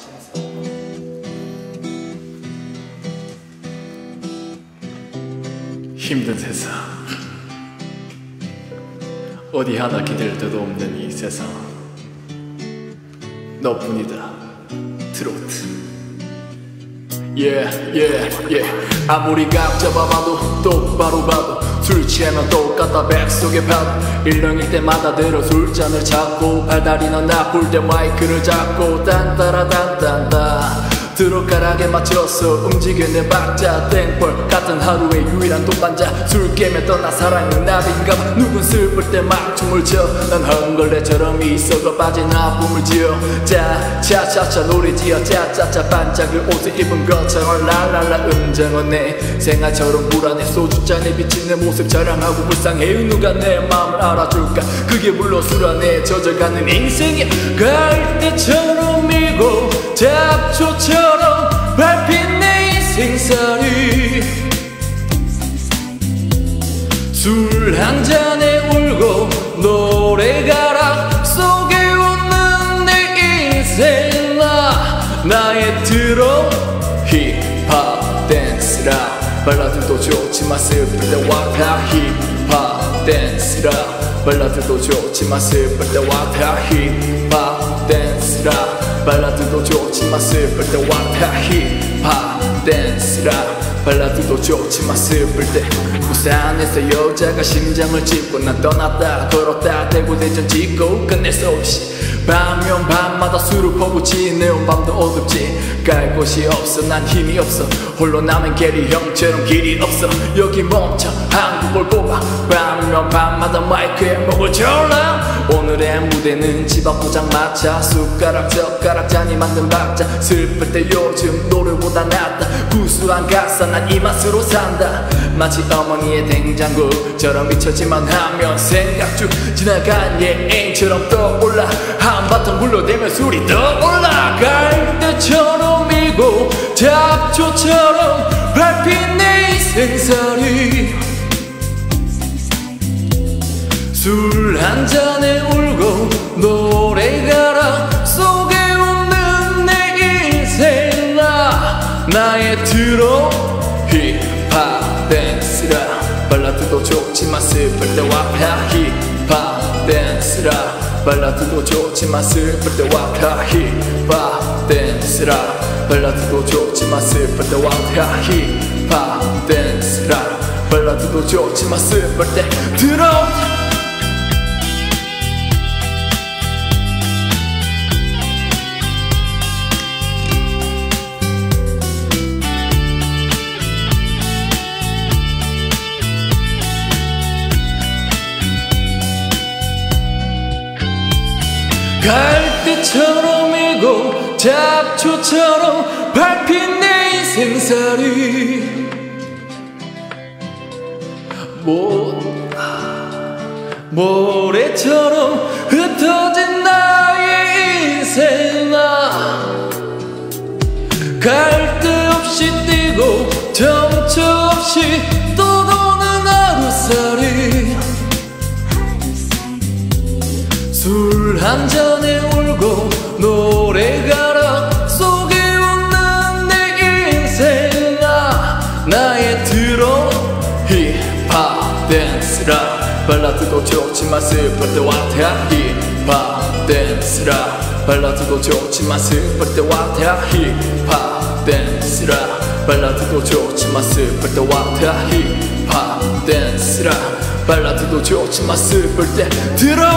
힘든 세상, 어디 하나 기댈 데도 없는 이 세상, 너뿐이다 트로트. 아무리 각 잡아봐도 똑바로 봐도 술 취하면 똑같다 백석의 파도. 일렁일 때마다 들어 술잔을 찾고 발다리 넌 나쁠 때 마이크를 잡고 딴따라딴딴따 드럭가락에 맞춰서 움직이는 박자 땡벌 같은 하루의 유일한 동반자. 술 깨면 떠나 사랑은 나비인가. 누군 슬플 때 막 춤을 춰. 난 헝걸레처럼 있어가 빠진 아픔을 지어. 차차차 노래 지어 짜짜짜 반짝을 옷을 입은 것처럼 랄랄라 음정은 내 생활처럼 불안해. 소주잔에 비친 내 모습 자랑하고 불쌍해. 누가 내 마음을 알아줄까. 그게 물론 술 안에 젖어가는 인생이야. 갈대처럼 밀고 잡초처럼 밟힌 내 인생살이. 술 한 잔에 울고 노래가락 속에 웃는 내 인생. 나의 트롯 힙합 댄스라. 발라드도 좋지만 슬플 때 와타 힙합 댄스라. 발라드도 좋지만 슬플 때 와타 힙합 댄스라. 발라드도 좋지만 슬플 때 와타 힙합 댄스라. 발라드도 좋지만 슬플 때. 부산에서 여자가 심장을 짚고 난 떠났다 걸었다 대구 대전 짓고 끝낼 수 없이. 밤이면 밤마다 술을 퍼붓지. 내온 밤도 어둡지. 갈 곳이 없어 난 힘이 없어. 홀로 남은 게리 형처럼 길이 없어. 여기 멈춰 한국을 뽑아. 밤이면 밤마다 마이크에 목을 졸라. 오늘의 무대는 집 앞 포장마차. 숟가락 젓가락 잔이 만든 박자. 슬플 때 요즘 노래보다 낫다. 구수한 가사 난 이 맛으로 산다. 마치 어머니의 냉장고처럼 잊혀지만 하면 생각 중 지나간 예행처럼 떠올라. 한바탕 불러대면 술이 떠올라. 갈대처럼 밀고 잡초처럼 밟힌 내 인생살이. 술 한 잔에 울고 노래가락 속에 웃는 내 인생. 나의 트롯 힙합 댄스라. 발라드도 좋지만 슬플 때 와파 힙합 댄스라. 발라드도 좋지만 슬플 때 와파 힙합 댄스라. 발라드도 좋지만 슬플 때 와파 힙합 댄스라. 발라드도 좋지만 슬플 때 트롯. 갈대처럼 밀고 잡초처럼 밟힌 내 인생살이. 모래처럼 흩어진 나의 인생. 갈 데 없이 뛰고 정처 없이 또 도는 하루살이. 술 한 잔에 울고 노래가락 속에 웃는 내 인생. 나의 트롯 힙합 댄스라. 발라드도 좋지만 슬플 때 와타 힙합 댄스라. 발라드도 좋지만 슬플 때 와타 힙합 댄스라. 발라드도 좋지만 슬플 때 와타 힙합 댄스라. 발라드도 좋지만 슬플 때 들어.